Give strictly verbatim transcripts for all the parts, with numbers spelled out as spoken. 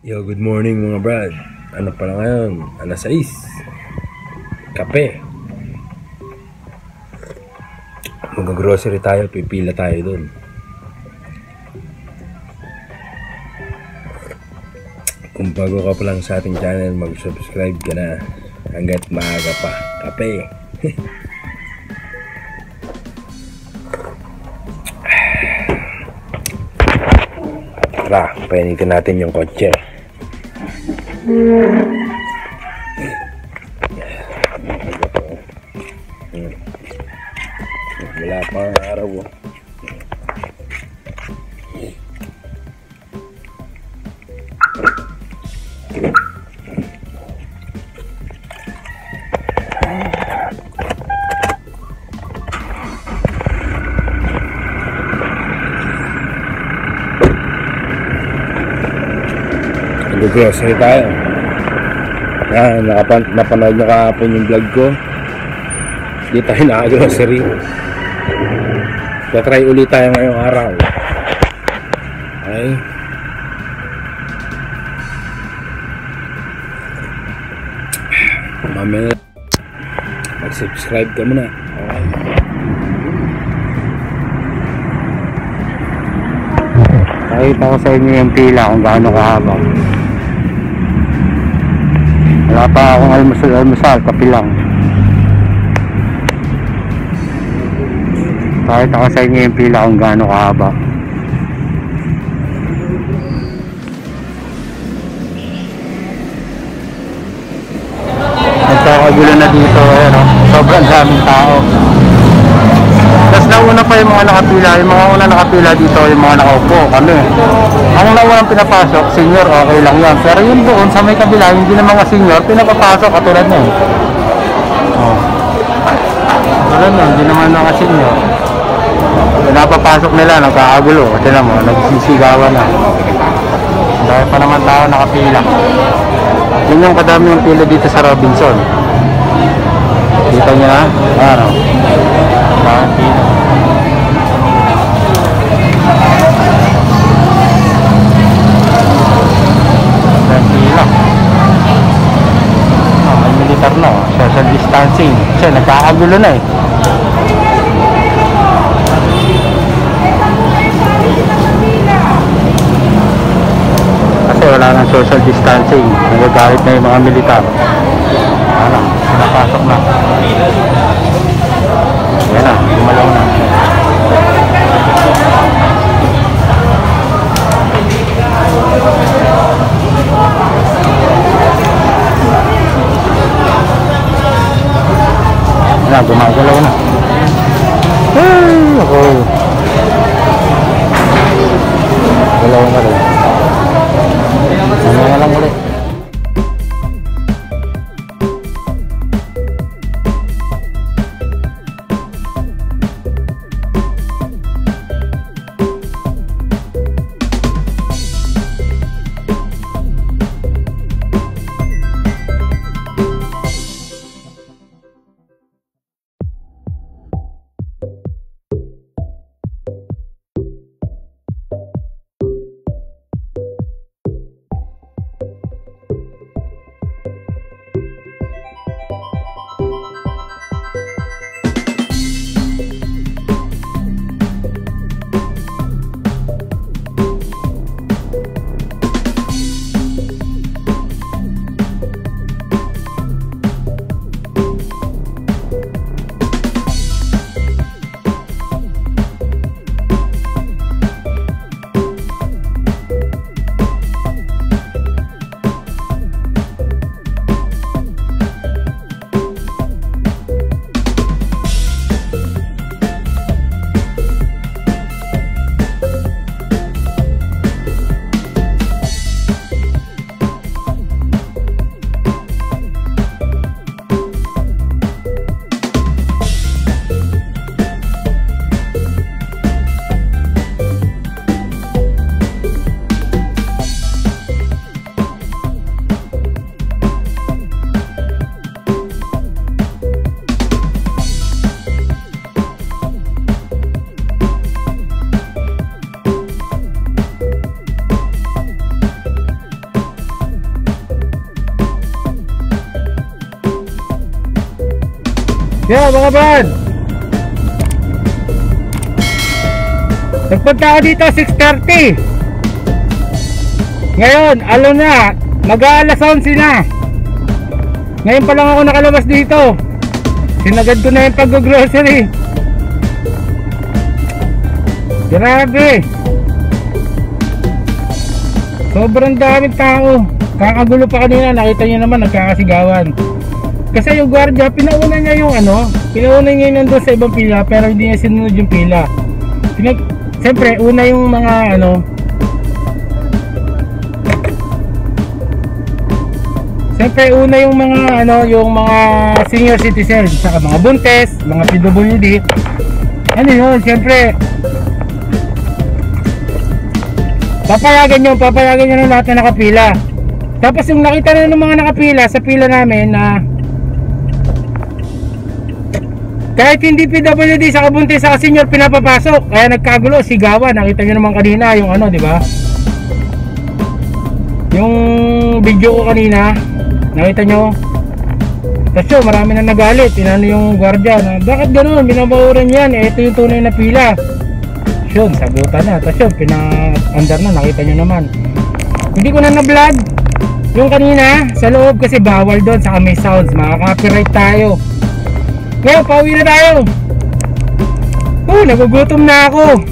Yo, good morning mga brad. Ano pala ngayon? alas sais. Kape. Mag-grocery tayo, pipila tayo dun. Kung bago ka pa lang sa ating channel, mag-subscribe ka na hanggat maaga pa. Kape. Tara, painitin natin yung kotse. Wala pa ang araw. Nag-grocery tayo. Ah, nakapan napanood nyo kahapon yung vlog ko. Hindi tayo naka-grocery. Try ulit tayo ngayong araw. Okay. Mamaya mag-subscribe ka muna. Okay. Pakita ko sa inyo yung pila kung gaano kahaba. Wala pa akong almusal-almusal, kape lang. Pakita ko sa inyo yung pila kung gaano kahaba. Nagkakagulo na dito, ano, sobrang daming tao. Tapos nauna pa yung mga nakapila, yung mga una nakapila dito, yung mga nakaupo, kami. Ang naunang pinapasok, senior, okay lang yan. Pero yun doon, sa may kabila, hindi na mga senior, pinapapasok katulad nyo. Oh. Katulad nyo, hindi naman mga senior. Pinapapasok nila, nagkakagulo. Kasi mo, nagsisigawan na. Dahil pa naman tao nakapila. Yun yung kadami yung pila dito sa Robinson. Kita nyo na? Ano? Pila. Pila. Ah, may militar na. Social distancing. Kasi nagkakagulo na eh. Kasi wala nang social distancing. Nagagalit na yung mga militar. Ano? Pinapasok na. Yan na, gumalaw na. Yan na, gumagalaw na. Ay, ako. Galaw na rin. Ano nga lang ulit. Yo mga brad, nagpunta ako dito six thirty. Ngayon alo na, mag-aalas onse na. Ngayon pa lang ako nakalabas dito. Sinagad ko na yung pag-grocery. Grabe, sobrang daming tao. Kakagulo pa kanina, nakita nyo naman nagkakasigawan. Kasi yung gwardiya, pinauna niya yung ano, pinauna niya yung nandun sa ibang pila, pero hindi niya sinunod yung pila. Pinag Siyempre, una yung mga ano, Siyempre, una yung mga ano, yung mga senior citizens, saka mga buntes, mga P W D. Ano yun, siyempre, papayagan nyo, papayagan nyo ng lahat na nakapila. Tapos yung nakita na ng mga nakapila sa pila namin na kahit hindi P W D sa kabuntis sa senior pinapapasok, kaya nagkagulo, sigawan. Nakita nyo naman kanina yung ano, di ba? Yung video ko kanina, nakita nyo. Tapos yun, marami na nagalit. Inano yung gwardiya na, bakit ganun? Binabauran yan. Eh, ito yung tunay na pila. Yun, sagutan na. Tapos yun, pina-under na, nakita nyo naman. Hindi ko na na-vlog yung kanina sa loob kasi bawal doon sa may sounds. Makaka-copyright tayo. Ngayon, pauwi na tayo. Oh, nagugutom na ako.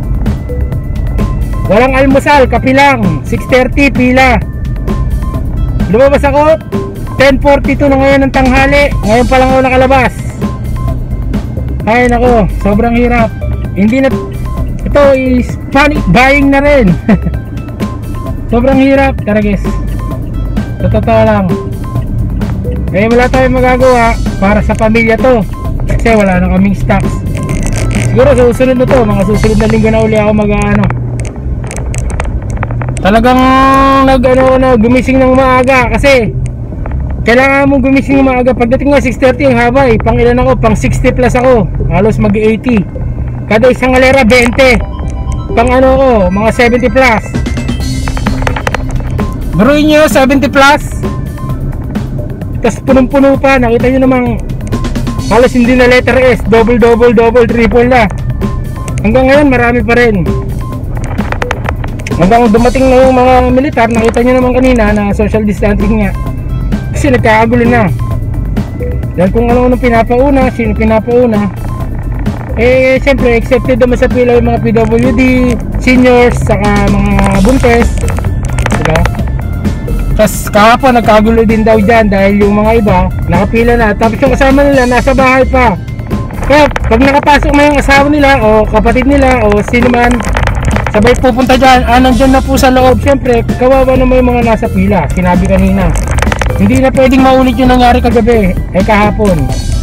Walang almusal, kape lang. six thirty, pila. Lumabas ako ten forty-two na ngayon ng tanghali. Ngayon pa lang ako nakalabas. Ay nako, sobrang hirap. Hindi na, ito is panic buying na rin. Sobrang hirap, tara guys. Sa totoo lang, eh wala tayong magagawa para sa pamilya to kasi wala na kaming stocks. Siguro sa susunod na to, mga susunod na linggo na uli ako mag-ano. Talagang nag ano na gumising ng maaga kasi kailangan mong gumising ng maaga. Pagdating nga six thirty ang haba eh. Pang ilan ako? Pang sixty plus ako. Halos mag eighty. Kada isang alera twenty. Pang ano ko, mga seventy plus. Baruin nyo, seventy plus. Tapos punong-puno pa. Nakita nyo namang halos hindi na letter S. Double, double, double, triple na. Hanggang ngayon marami pa rin. Hanggang dumating na yung mga militar. Nakita nyo naman kanina na social distancing nga. Kasi nagkakagulo na. Dahil kung ano-ano pinapauna, sino pinapauna. Eh siyempre accepted naman sa pila yung mga P W D, seniors, saka mga buntes. Diba? Tapos kahapon nagkagulo din daw dyan dahil yung mga iba nakapila na. Tapos yung kasama nila nasa bahay pa. Kaya pag nakapasok na yung asawa nila o kapatid nila o sino man, sabay pupunta dyan. Ah, nandyan na po sa loob. Siyempre kawawa naman yung mga nasa pila. Sinabi kanina, hindi na pwedeng maulit yung nangyari kagabi eh kahapon.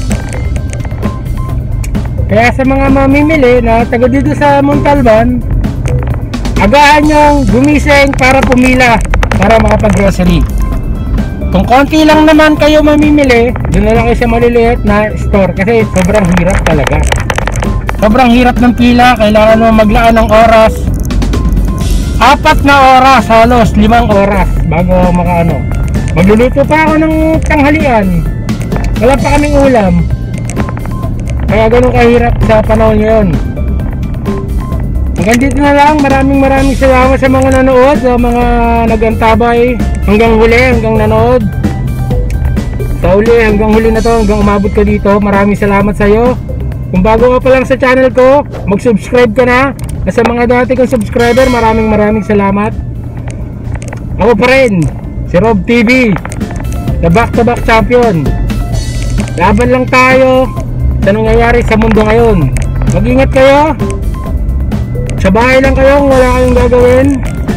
Kaya sa mga mamimili na taga dito sa Montalban, agahan nyong gumising para pumila para makapag-grocery. Kung konti lang naman kayo mamimili, doon na lang kayo sa maliliit na store kasi sobrang hirap talaga. Sobrang hirap ng pila, kailangan mo maglaan ng oras. Apat na oras, halos limang oras bago makaano. Magluluto pa ako ng tanghalian. Wala pa kaming ulam. Kaya ganun kahirap sa panahon ngayon. Hanggang dito na lang. Maraming maraming salamat sa mga nanood, sa mga nagantabay hanggang huli, hanggang nanood. Sa huli, hanggang huli na to, hanggang umabot ka dito. Maraming salamat sa iyo. Kung bago ka pa lang sa channel ko, mag-subscribe ka na. At sa mga dati kong subscriber, maraming maraming salamat. Ako pa rin, si Rob T V, the back to back champion. Laban lang tayo sa nangyayari sa mundo ngayon. Mag-ingat kayo. Sa bahay lang kayo kung wala kayong gagawin.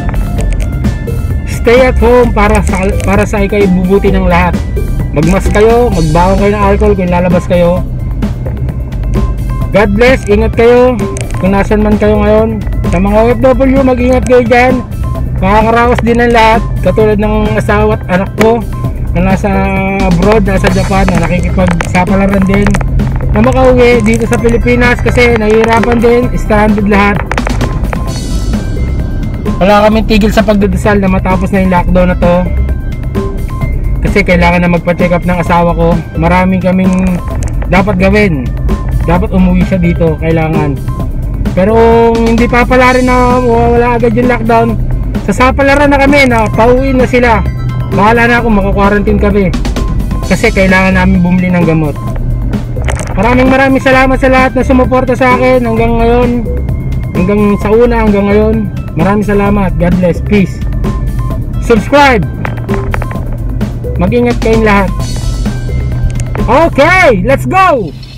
Stay at home para sa, para sa ikay bubuti ng lahat. Magmask kayo, magbaon kayo ng alcohol kung lalabas kayo. God bless, ingat kayo kung nasan man kayo ngayon. Sa mga O F W, mag-ingat kayo dyan. Makakaraos din ng lahat. Katulad ng asawa at anak ko na nasa abroad, nasa Japan, na nakikipagsapalaran din na makauwi dito sa Pilipinas kasi nahihirapan din, stranded lahat. Wala kaming tigil sa pagdadasal na matapos na yung lockdown na to kasi kailangan na magpa-check up ng asawa ko. Maraming kaming dapat gawin. Dapat umuwi siya dito, kailangan. Pero kung hindi pa pala rin na wala agad yung lockdown, sasapalaran na kami na pauwi na sila. Bahala na kung maka-quarantine kami. Kasi kailangan namin bumili ng gamot. Maraming maraming salamat sa lahat na sumuporta sa akin hanggang ngayon. Hanggang sa una, hanggang ngayon. Maraming salamat. God bless. Peace. Subscribe. Mag-ingat kayong lahat. Okay, let's go!